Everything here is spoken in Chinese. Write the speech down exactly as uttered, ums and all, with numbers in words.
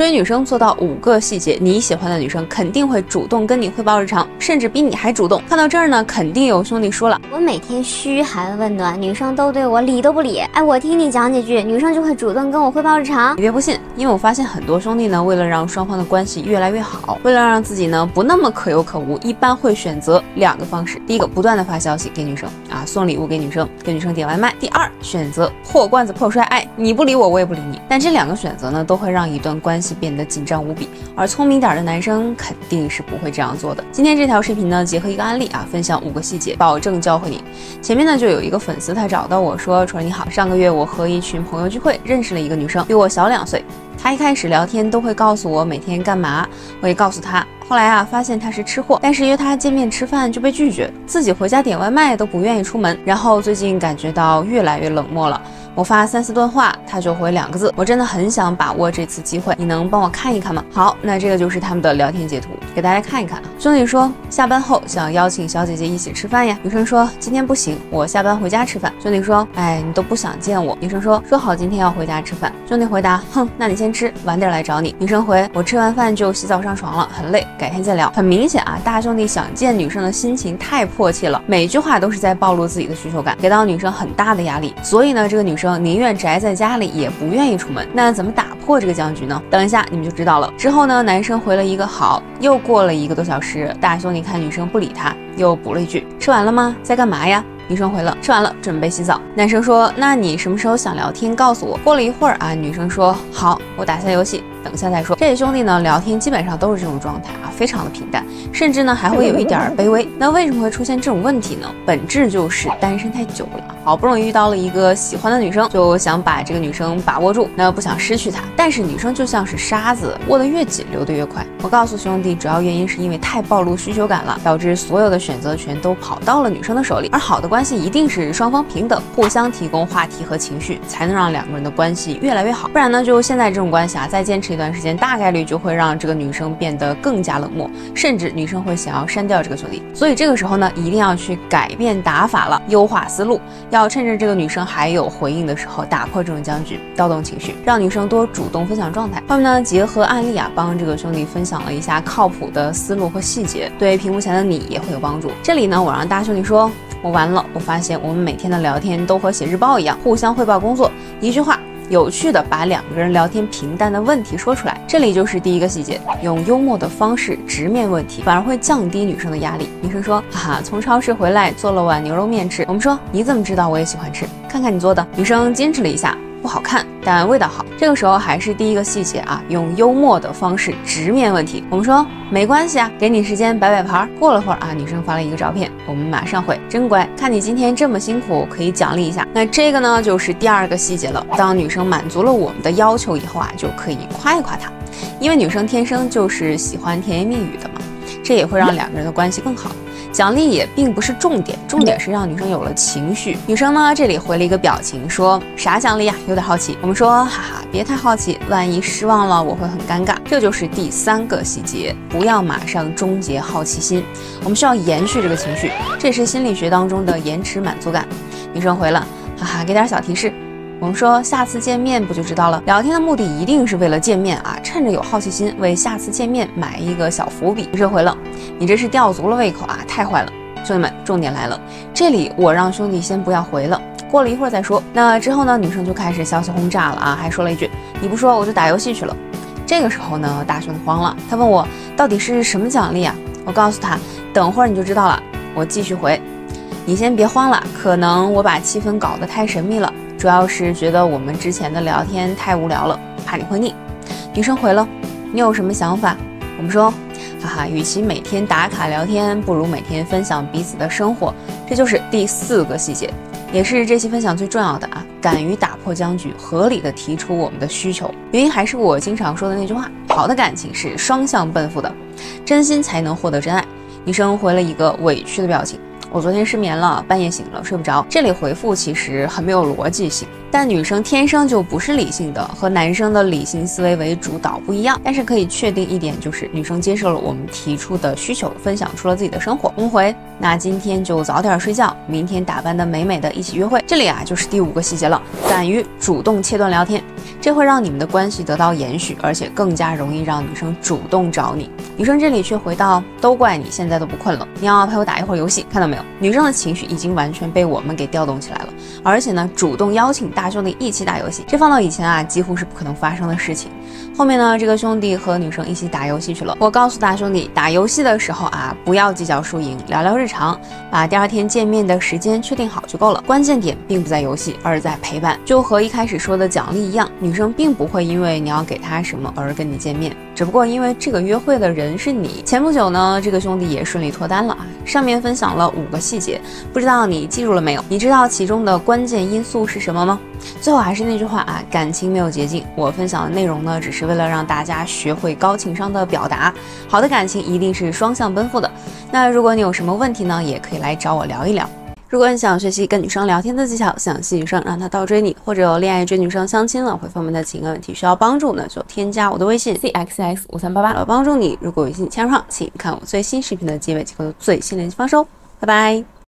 追女生做到五个细节，你喜欢的女生肯定会主动跟你汇报日常，甚至比你还主动。看到这儿呢，肯定有兄弟说了， 我每天嘘寒问暖，女生都对我理都不理，哎，我听你讲几句，女生就会主动跟我汇报日常。 你别不信，因为我发现很多兄弟呢，为了让双方的关系越来越好，为了让自己呢不那么可有可无，一般会选择两个方式。第一个，不断的发消息给女生啊，送礼物给女生，给女生点外卖。第二，选择破罐子破摔，哎，你不理我，我也不理你。但这两个选择呢，都会让一段关系变得紧张无比，而聪明点的男生肯定是不会这样做的。今天这条视频呢，结合一个案例啊，分享五个细节，保证教会你。前面呢就有一个粉丝他找到我说，楚儿你好，上个月我和一群朋友聚会，认识了一个女生，比我小两岁。他一开始聊天都会告诉我每天干嘛，我也告诉他。后来啊，发现他是吃货，但是约他见面吃饭就被拒绝，自己回家点外卖都不愿意出门。然后最近感觉到越来越冷漠了，我发三四段话，他就回两个字，我真的很想把握这次机会，你能帮我看一看吗？好，那这个就是他们的聊天截图，给大家看一看啊。兄弟说下班后想邀请小姐姐一起吃饭呀，女生说今天不行，我下班回家吃饭。兄弟说哎，你都不想见我。女生说说好今天要回家吃饭。兄弟回答哼，那你先吃，晚点来找你。女生回我吃完饭就洗澡上床了，很累，改天再聊。很明显啊，大兄弟想见女生的心情太迫切了，每句话都是在暴露自己的需求感，给到女生很大的压力。所以呢，这个女生宁愿宅在家里也不愿意出门。那怎么打破这个僵局呢？等一下你们就知道了。之后呢，男生回了一个好，又过了一个多小时，大兄弟看女生不理他，又补了一句吃完了吗？在干嘛呀？女生回了吃完了，准备洗澡。男生说那你什么时候想聊天告诉我。过了一会儿啊，女生说好，我打下游戏，等下再说。这些兄弟呢，聊天基本上都是这种状态啊，非常的平淡，甚至呢还会有一点卑微。那为什么会出现这种问题呢？本质就是单身太久了，好不容易遇到了一个喜欢的女生，就想把这个女生把握住，那不想失去她。但是女生就像是沙子，握得越紧流得越快。我告诉兄弟，主要原因是因为太暴露需求感了，导致所有的选择权都跑到了女生的手里。而好的关系一定是双方平等，互相提供话题和情绪，才能让两个人的关系越来越好。不然呢，就现在这种关系啊，再坚持一段时间，大概率就会让这个女生变得更加冷漠，甚至女生会想要删掉这个兄弟。所以这个时候呢，一定要去改变打法了，优化思路，要趁着这个女生还有回应的时候，打破这种僵局，调动情绪，让女生多主动分享状态。后面呢，结合案例啊，帮这个兄弟分享了一下靠谱的思路和细节，对屏幕前的你也会有帮助。这里呢，我让大兄弟说，我完了，我发现我们每天的聊天都和写日报一样，互相汇报工作，一句话有趣的把两个人聊天平淡的问题说出来。这里就是第一个细节，用幽默的方式直面问题，反而会降低女生的压力。女生说哈哈，从超市回来做了碗牛肉面吃。我们说你怎么知道我也喜欢吃？看看你做的。女生坚持了一下，不好看，但味道好。这个时候还是第一个细节啊，用幽默的方式直面问题。我们说没关系啊，给你时间摆摆盘。过了会儿啊，女生发了一个照片，我们马上回，真乖，看你今天这么辛苦，可以奖励一下。那这个呢，就是第二个细节了。当女生满足了我们的要求以后啊，就可以夸一夸她，因为女生天生就是喜欢甜言蜜语的嘛，这也会让两个人的关系更好。奖励也并不是重点，重点是让女生有了情绪。女生呢，这里回了一个表情，说啥奖励呀？有点好奇。我们说哈哈，别太好奇，万一失望了，我会很尴尬。这就是第三个细节，不要马上终结好奇心，我们需要延续这个情绪，这是心理学当中的延迟满足感。女生回了哈哈，给点小提示。我们说下次见面不就知道了。聊天的目的一定是为了见面啊，趁着有好奇心，为下次见面埋一个小伏笔。女生回了，你这是吊足了胃口啊，太坏了。兄弟们，重点来了，这里我让兄弟先不要回了，过了一会儿再说。那之后呢，女生就开始消息轰炸了啊，还说了一句你不说我就打游戏去了。这个时候呢，大兄弟慌了，他问我到底是什么奖励啊？我告诉他等会儿你就知道了。我继续回，你先别慌了，可能我把气氛搞得太神秘了，主要是觉得我们之前的聊天太无聊了，怕你会腻。女生回了，你有什么想法？我们说哈哈，与其每天打卡聊天，不如每天分享彼此的生活。这就是第四个细节，也是这期分享最重要的啊，敢于打破僵局，合理的提出我们的需求。原因还是我经常说的那句话，好的感情是双向奔赴的，真心才能获得真爱。女生回了一个委屈的表情，我昨天失眠了，半夜醒了睡不着。这里回复其实很没有逻辑性，但女生天生就不是理性的，和男生的理性思维为主导不一样。但是可以确定一点，就是女生接受了我们提出的需求，分享出了自己的生活。我们回，那今天就早点睡觉，明天打扮的美美的一起约会。这里啊就是第五个细节了，敢于主动切断聊天。 这会让你们的关系得到延续，而且更加容易让女生主动找你。女生这里却回到都怪你现在都不困了，你要陪我打一会儿游戏，看到没有？女生的情绪已经完全被我们给调动起来了，而且呢，主动邀请大兄弟一起打游戏，这放到以前啊，几乎是不可能发生的事情。后面呢，这个兄弟和女生一起打游戏去了。我告诉大兄弟，打游戏的时候啊，不要计较输赢，聊聊日常，把第二天见面的时间确定好就够了。关键点并不在游戏，而在陪伴。就和一开始说的奖励一样，女生并不会因为你要给她什么而跟你见面，只不过因为这个约会的人是你。前不久呢，这个兄弟也顺利脱单了啊。上面分享了五个细节，不知道你记住了没有？你知道其中的关键因素是什么吗？最后还是那句话啊，感情没有捷径。我分享的内容呢，只是为了让大家学会高情商的表达。好的感情一定是双向奔赴的。那如果你有什么问题呢，也可以来找我聊一聊。如果你想学习跟女生聊天的技巧，想吸女生让她倒追你，或者有恋爱追女生相亲了，会方面的情感问题需要帮助呢，就添加我的微信 c x x 五三八八，我帮助你。如果微信签上，请看我最新视频的结尾即可有最新联系方式哦。拜拜。